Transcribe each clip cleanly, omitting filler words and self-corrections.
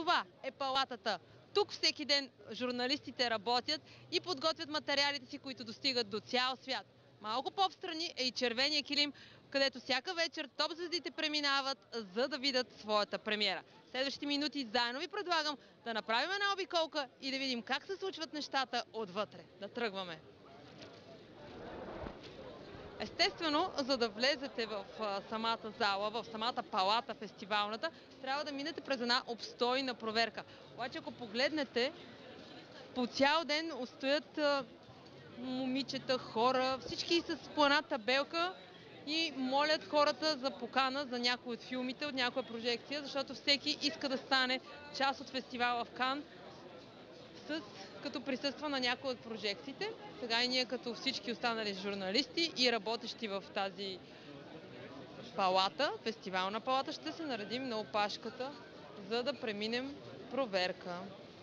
Това е палатата. Тук всеки ден журналистите работят и подготвят материалите си, които достигат до цял свят. Малко по-встрани е и червения килим, където всяка вечер топ звездите преминават, за да видят своята премиера. В следващите минути заедно ви предлагам да направим една обиколка и да видим как се случват нещата отвътре. Да тръгваме! Естествено, за да влезете в самата зала, в самата палата фестивалната, трябва да минете през една обстойна проверка. Обаче, ако погледнете, по цял ден устоят момичета, хора, всички с по една табелка и молят хората за покана за някои от филмите, от някоя прожекция, защото всеки иска да стане част от фестивала в Кан, като присъства на някои от прожекциите. Сега и ние, като всички останали журналисти и работещи в тази палата, фестивална палата, ще се наредим на опашката, за да преминем проверка.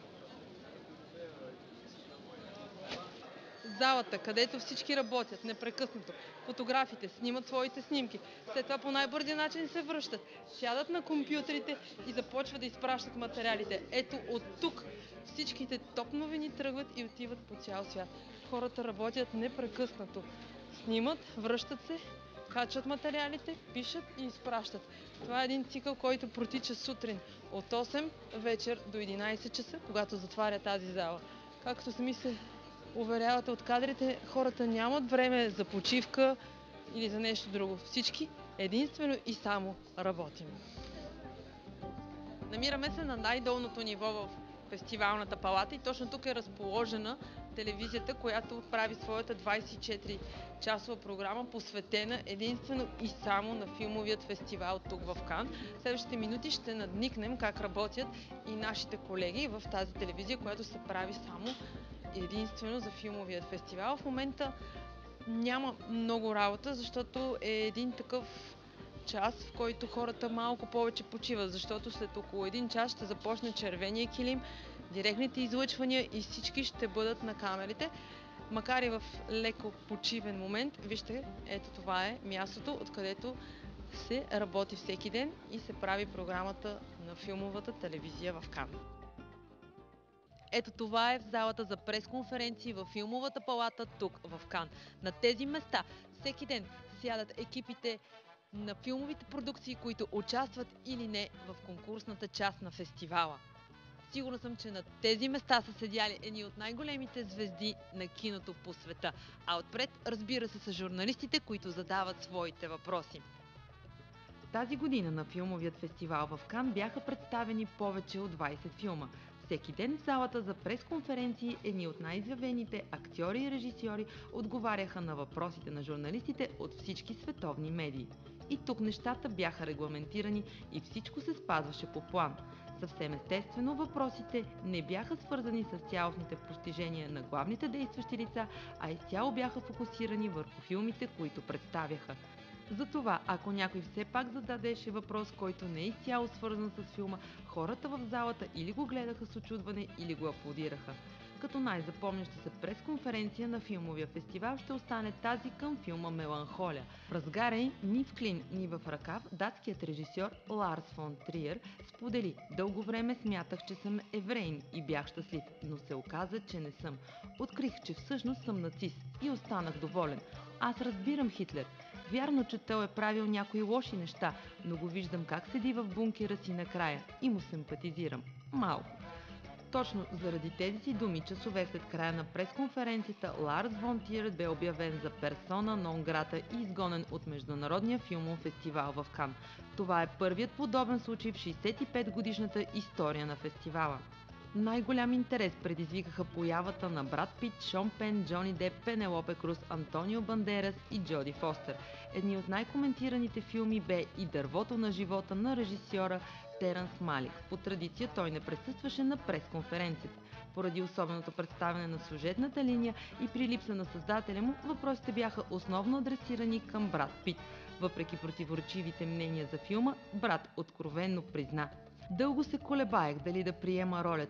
Залата, където всички работят непрекъснато. Фотографите снимат своите снимки. След това по най-бързия начин се връщат. Сядат на компютрите и започват да изпращат материалите. Ето от тук всичките топ новини тръгват и отиват по цял свят. Хората работят непрекъснато. Снимат, връщат се, качват материалите, пишат и изпращат. Това е един цикъл, който протича сутрин от 8 вечер до 11 часа, когато затваря тази зала. Както сами се уверявате от кадрите, хората нямат време за почивка или за нещо друго. Всички единствено и само работим. Намираме се на най-долното ниво в фестивалната палата и точно тук е разположена телевизията, която прави своята 24-часова програма, посветена единствено и само на филмовият фестивал тук в Кан. В следващите минути ще надникнем как работят и нашите колеги в тази телевизия, която се прави само единствено за филмовият фестивал. В момента няма много работа, защото е един такъв час, в който хората малко повече почиват, защото след около един час ще започне червения килим, директните излъчвания и всички ще бъдат на камерите. Макар и в леко почивен момент, вижте, ето това е мястото, откъдето се работи всеки ден и се прави програмата на филмовата телевизия в Кан. Ето това е в залата за пресконференции във филмовата палата тук в Кан. На тези места всеки ден сядат екипите на филмовите продукции, които участват или не в конкурсната част на фестивала. Сигурна съм, че на тези места са седяли едни от най-големите звезди на киното по света, а отпред, разбира се, са журналистите, които задават своите въпроси. Тази година на филмовият фестивал в Кан бяха представени повече от 20 филма. Всеки ден в залата за пресконференции едни от най-изявените актьори и режисьори отговаряха на въпросите на журналистите от всички световни медии. И тук нещата бяха регламентирани и всичко се спазваше по план. Съвсем естествено въпросите не бяха свързани с цялостните постижения на главните действащи лица, а изцяло бяха фокусирани върху филмите, които представяха. Затова, ако някой все пак зададеше въпрос, който не е изцяло свързан с филма, хората в залата или го гледаха с учудване, или го аплодираха. Като най-запомняща се пресконференция на филмовия фестивал ще остане тази към филма Меланхолия. В разгара й ни в клин, ни в ръкав, датският режисьор Ларс фон Триер сподели: "Дълго време смятах, че съм евреин и бях щастлив, но се оказа, че не съм. Открих, че всъщност съм нацист и останах доволен. Аз разбирам Хитлер. Вярно, че той е правил някои лоши неща, но го виждам как седи в бункера си накрая и му симпатизирам. Малко." Точно заради тези си думи, часове след края на пресконференцията, Ларс фон Триер бе обявен за персона нон грата и изгонен от Международния филмов фестивал в Кан. Това е първият подобен случай в 65-годишната история на фестивала. Най-голям интерес предизвикаха появата на Брад Пит, Шон Пен, Джони Деп, Пенелопе Круз, Антонио Бандерас и Джоди Фостер. Едни от най-коментираните филми бе и "Дървото на живота" на режисьора Терънс Малик. По традиция той не присъстваше на пресконференцията. Поради особеното представяне на сюжетната линия и при липса на създателя му, въпросите бяха основно адресирани към Брад Пит. Въпреки противоречивите мнения за филма, Брад откровенно призна: "Дълго се колебаех дали да приема ролята.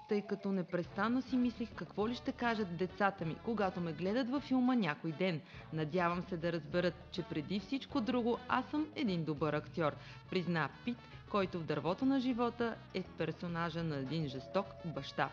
тъй като непрестанно си мислих какво ли ще кажат децата ми, когато ме гледат във филма някой ден. Надявам се да разберат, че преди всичко друго аз съм един добър актьор, призна Пит, който в дървото на живота е персонажа на един жесток баща.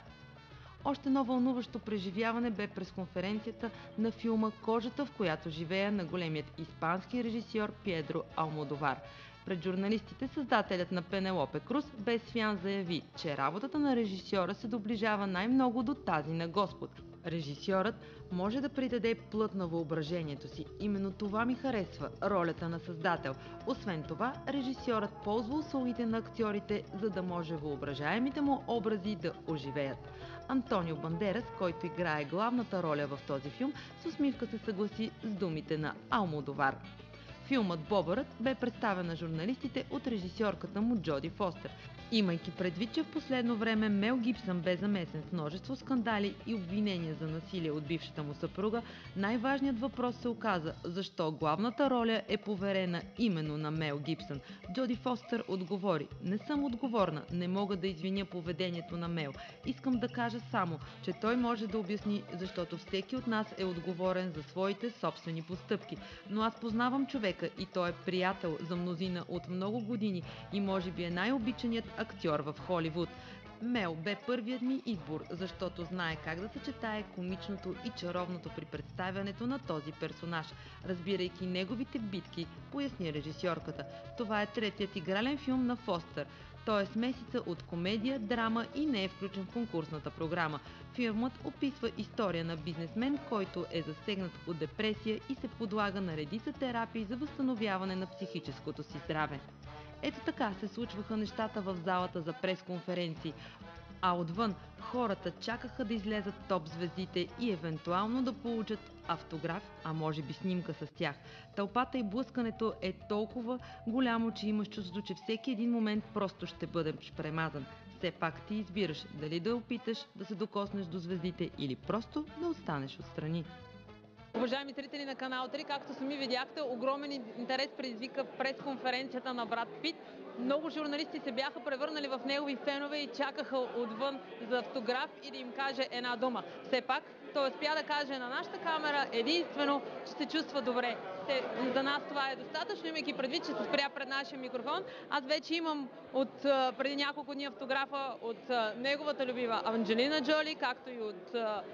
Още едно вълнуващо преживяване бе през конференцията на филма "Кожата, в която живея" на големият испански режисьор Педро Алмодовар. Пред журналистите създателят на Пенелопе Круз без фян заяви, че работата на режисьора се доближава най-много до тази на Господ. Режисьорът може да придаде плът на въображението си. Именно това ми харесва – ролята на създател. Освен това, режисьорът ползва услугите на актьорите, за да може въображаемите му образи да оживеят. Антонио Бандерас, който играе главната роля в този филм, с усмивка се съгласи с думите на Алмодовар. Филмът "Бобърът" бе представен на журналистите от режисьорката му Джоди Фостер. Имайки предвид, че в последно време Мел Гибсън бе замесен в множество скандали и обвинения за насилие от бившата му съпруга, най-важният въпрос се оказа защо главната роля е поверена именно на Мел Гибсън. Джоди Фостер отговори: "Не съм отговорна, не мога да извиня поведението на Мел. Искам да кажа само, че той може да обясни, защото всеки от нас е отговорен за своите собствени постъпки. Но аз познавам човека и той е приятел за мнозина от много години и може би е най-обичаният актьор в Холивуд. Мел бе първият ми избор, защото знае как да съчетае комичното и чаровното при представянето на този персонаж, разбирайки неговите битки", поясни режисьорката. Това е третият игрален филм на Фостер. Той е смесица от комедия, драма и не е включен в конкурсната програма. Филмът описва история на бизнесмен, който е засегнат от депресия и се подлага на редица терапии за възстановяване на психическото си здраве. Ето така се случваха нещата в залата за пресконференции, а отвън хората чакаха да излезат топ звездите и евентуално да получат автограф, а може би снимка с тях. Тълпата и блъскането е толкова голямо, че имаш чувството, че всеки един момент просто ще бъдеш премазан. Все пак ти избираш дали да опиташ да се докоснеш до звездите или просто да останеш отстрани. Уважаеми зрители на Канал 3, както сами видяхте, огромен интерес предизвика пресконференцията на Брат Пит. Много журналисти се бяха превърнали в негови фенове и чакаха отвън за автограф и да им каже една дума. Все пак той успя да каже на нашата камера единствено, че се чувства добре. За нас това е достатъчно, имайки предвид, че се спря пред нашия микрофон. Аз вече имам от преди няколко дни автографа от неговата любима Анджелина Джоли, както и от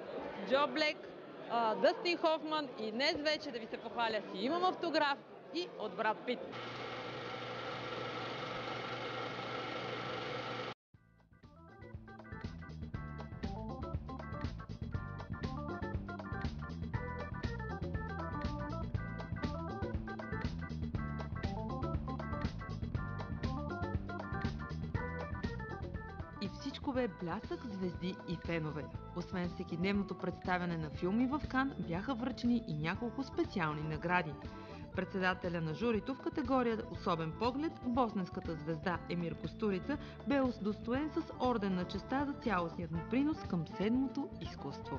Джо Блек, Дъстин Хофман, и днес вече, да ви се похваля, си имам автограф и от Брат Пит. И всичко бе блясък, звезди и фенове. Освен всекидневното представяне на филми в Кан, бяха връчени и няколко специални награди. Председателя на журито в категория "Особен поглед", босненската звезда Емир Кустурица бе удостоен с орден на честта за цялостният му принос към седмото изкуство.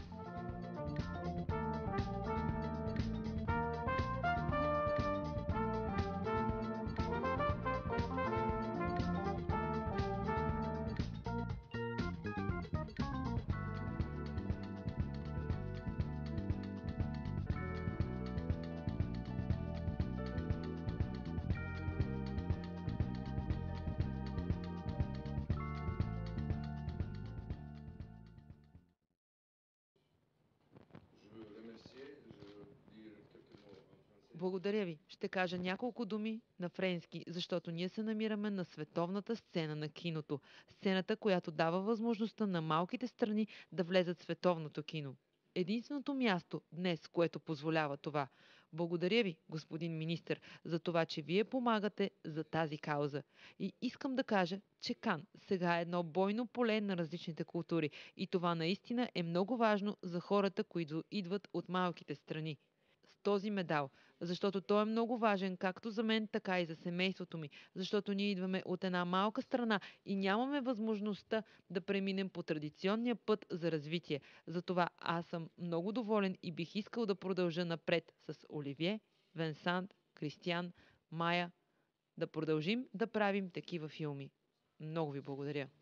Благодаря ви. Ще кажа няколко думи на френски, защото ние се намираме на световната сцена на киното. Сцената, която дава възможността на малките страни да влезат в световното кино. Единственото място днес, което позволява това. Благодаря ви, господин министър, за това, че вие помагате за тази кауза. И искам да кажа, че Кан сега е едно бойно поле на различните култури. И това наистина е много важно за хората, които идват от малките страни. С този медал, защото той е много важен както за мен, така и за семейството ми, защото ние идваме от една малка страна и нямаме възможността да преминем по традиционния път за развитие. Затова аз съм много доволен и бих искал да продължа напред с Оливие, Венсант, Кристиан, Майя, да продължим да правим такива филми. Много ви благодаря.